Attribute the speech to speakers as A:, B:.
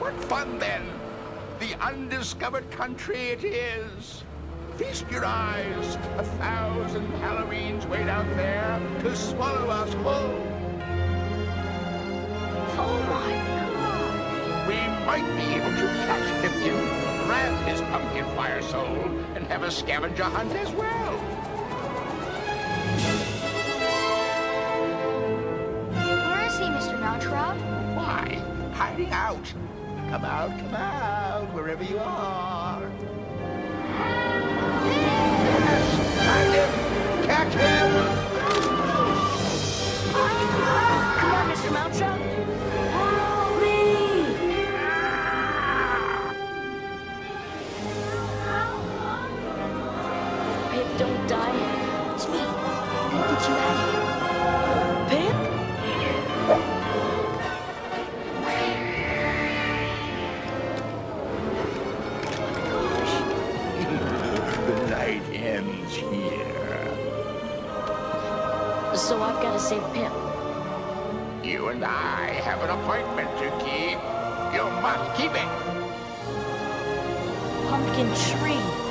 A: What fun, then! The undiscovered country it is. Feast your eyes. 1,000 Halloweens wait out there to swallow us whole.
B: Oh, my God.
A: We might be able to catch Pipkin, grab his pumpkin fire soul, and have a scavenger hunt as well.
B: Where is he, Mr. Mounttrap?
A: Why, hiding out. Come out, wherever you are. Yes, find him! Catch him!
B: Come on, Mr. Mounttrap. Help me! Pip, don't die. It's me. I'll get you out of here. Pip?
A: The night ends here.
B: So I've got to save Pip.
A: You and I have an appointment to keep. You must keep it.
B: Pumpkin tree.